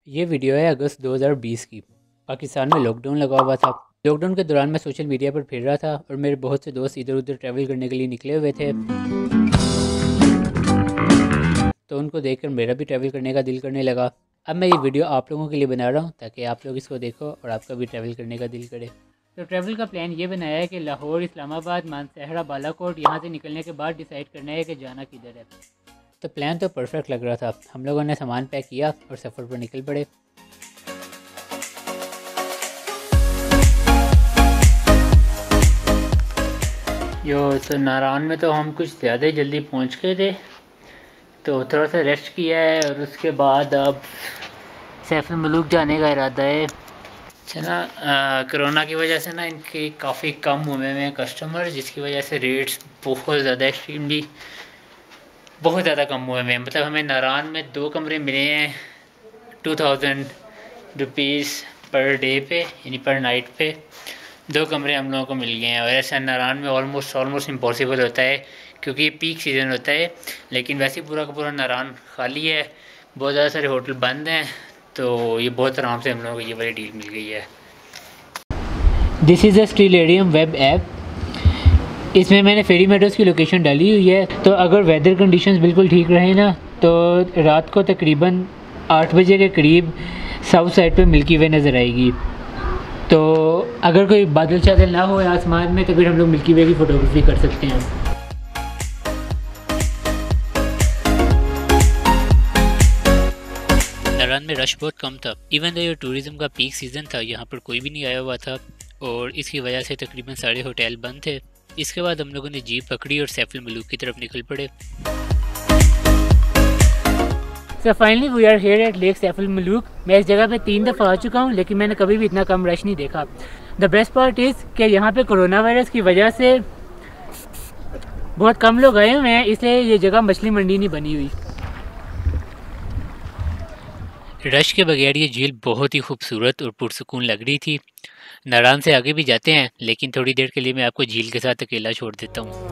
ये वीडियो है अगस्त 2020 की। पाकिस्तान में लॉकडाउन लगा हुआ था। लॉकडाउन के दौरान मैं सोशल मीडिया पर फिर रहा था और मेरे बहुत से दोस्त इधर उधर ट्रैवल करने के लिए निकले हुए थे, तो उनको देखकर मेरा भी ट्रैवल करने का दिल करने लगा। अब मैं ये वीडियो आप लोगों के लिए बना रहा हूँ ताकि आप लोग इसको देखो और आपका भी ट्रैवल करने का दिल करे। तो ट्रैवल का प्लान ये बनाया है कि लाहौर, इस्लामाबाद, मानसहरा, बालाकोट यहाँ से निकलने के बाद डिसाइड करना है कि जाना किधर है। तो प्लान तो परफेक्ट लग रहा था। हम लोगों ने सामान पैक किया और सफ़र पर निकल पड़े। तो नारायण में तो हम कुछ ज़्यादा ही जल्दी पहुंच गए थे, तो थोड़ा सा रेस्ट किया है और उसके बाद अब सैफुल मुलूक जाने का इरादा है। ना कोरोना की वजह से ना इनके काफ़ी कम हुए हैं कस्टमर, जिसकी वजह से रेट्स बहुत ज़्यादा एक्सट्रीमली बहुत ज़्यादा कम हुए हैं। मतलब हमें नारायण में 2 कमरे मिले हैं 2000 रुपीज़ पर डे पे, यानी पर नाइट पे 2 कमरे हम लोगों को मिल गए हैं। और ऐसा नारायण में ऑलमोस्ट इम्पॉसिबल होता है क्योंकि ये पीक सीज़न होता है। लेकिन वैसे पूरा का पूरा नारायण खाली है, बहुत ज़्यादा सारे होटल बंद हैं, तो ये बहुत आराम से हम लोगों को ये वाली डील मिल गई है। This is a stellarium web app. इसमें मैंने फेरी मेडोज़ की लोकेशन डाली हुई है, तो अगर वेदर कंडीशंस बिल्कुल ठीक रहे ना तो रात को तकरीबन 8 बजे के करीब साउथ साइड पे मिल्की वे नज़र आएगी। तो अगर कोई बादल चादल ना हो आसमान में तो फिर हम लोग मिल्की वे की फ़ोटोग्राफी कर सकते हैं। नारायण में रश बहुत कम था। इवन दो ये टूरिज़्म का पीक सीज़न था, यहाँ पर कोई भी नहीं आया हुआ था और इसकी वजह से तकरीबन सारे होटल बंद थे। इसके बाद हम लोगों ने जीप पकड़ी और सैफुल मुलूक की तरफ निकल पड़े। So finally we are here at lake Saiful Muluk. मैं इस जगह पे 3 दफ़ा आ चुका हूँ, लेकिन मैंने कभी भी इतना कम रश नहीं देखा। द बेस्ट पार्ट इज़ कि यहाँ पे कोरोना वायरस की वजह से बहुत कम लोग आए हुए हैं, इसलिए ये जगह मछली मंडी नहीं बनी हुई। रश के बगैर ये झील बहुत ही खूबसूरत और पुरसुकून लग रही थी। नारायण से आगे भी जाते हैं, लेकिन थोड़ी देर के लिए मैं आपको झील के साथ अकेला छोड़ देता हूँ।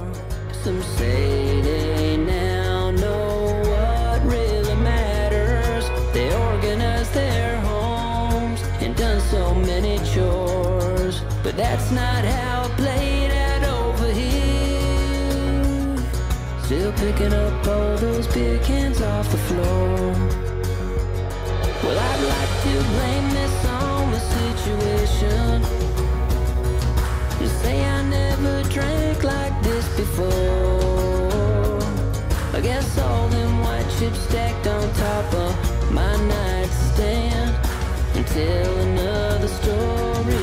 That's not how I played it over here. Still picking up all those big cans off the floor. Well, I'd like to blame this on the situation. Just say I never drank like this before. I guess all them white chips stacked on top of my nightstand and tell another story.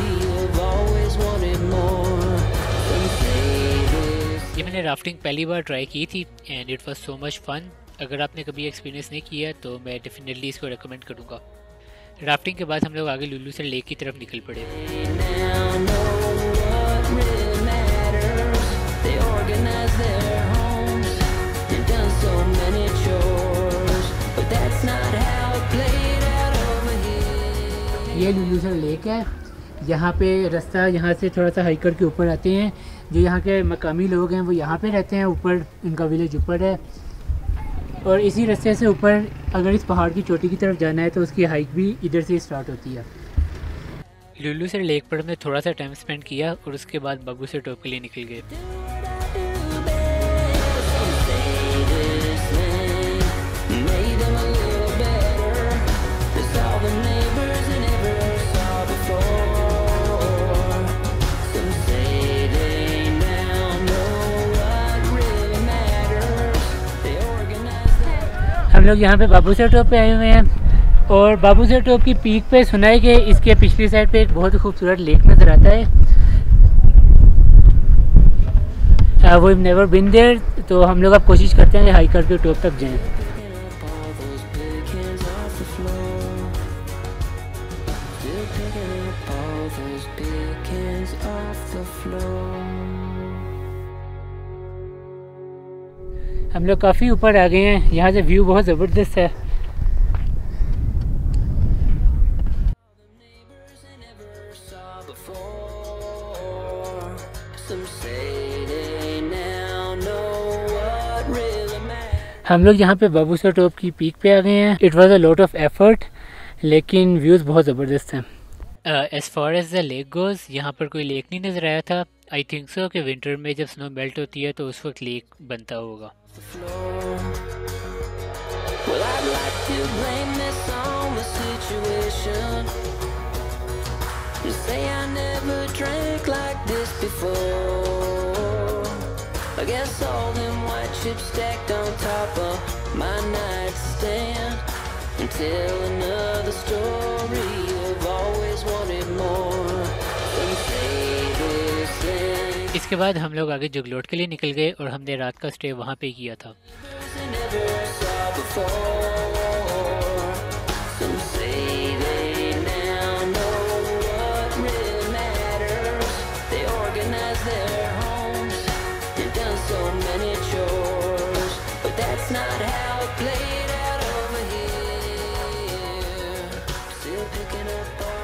ये मैंने rafting पहली बार try की थी and it was so much fun. अगर आपने कभी experience नहीं किया तो मैं डेफिनेटली इसको रेकमेंड करूँगा। राफ्टिंग के बाद हम लोग आगे लुल्लू सर लेक की तरफ निकल पड़े। ये लुल्लू सर लेक है। यहाँ पे रास्ता यहाँ से थोड़ा सा हाइकर के ऊपर आते हैं। जो यहाँ के मकामी लोग हैं वो यहाँ पे रहते हैं, ऊपर इनका विलेज ऊपर है। और इसी रास्ते से ऊपर अगर इस पहाड़ की चोटी की तरफ जाना है तो उसकी हाइक भी इधर से स्टार्ट होती है। लुल्लू सर लेक पर हमने थोड़ा सा टाइम स्पेंड किया और उसके बाद बाबू सर टॉप के लिए निकल गए। हम लोग यहाँ पे बाबू सर टॉप पे आए हुए हैं और बाबू सर टॉप की पीक पे सुना है कि इसके पिछली साइड पे एक बहुत ही खूबसूरत लेक नज़र आता है। वो नेवर बिन देयर, तो हम लोग अब कोशिश करते हैं कि हाइक करके टॉप तक जाएं। हम लोग काफ़ी ऊपर आ गए हैं, यहाँ से व्यू बहुत ज़बरदस्त है। हम लोग यहाँ पे बाबू सर टॉप की पीक पे आ गए हैं। It was a lot of effort लेकिन व्यूज़ बहुत ज़बरदस्त हैं। As far as the lake goes, यहाँ पर कोई लेक नहीं नज़र आया था। आई थिंक सो कि विंटर में जब स्नो मेल्ट होती है तो उस वक्त लेक बनता होगा। Well, I'd like to blame this on the situation. You say I never drank like this before. I guess all them white chips stacked on top of my nightstand. Until another story of always wanted more. Some say this thing. इसके बाद हम लोग आगे जुगलोट के लिए निकल गए और हमने रात का स्टे वहाँ पे किया था। Some say they now know what really matters. They organize their homes and done so many chores, but that's not how it played out over here. Still picking up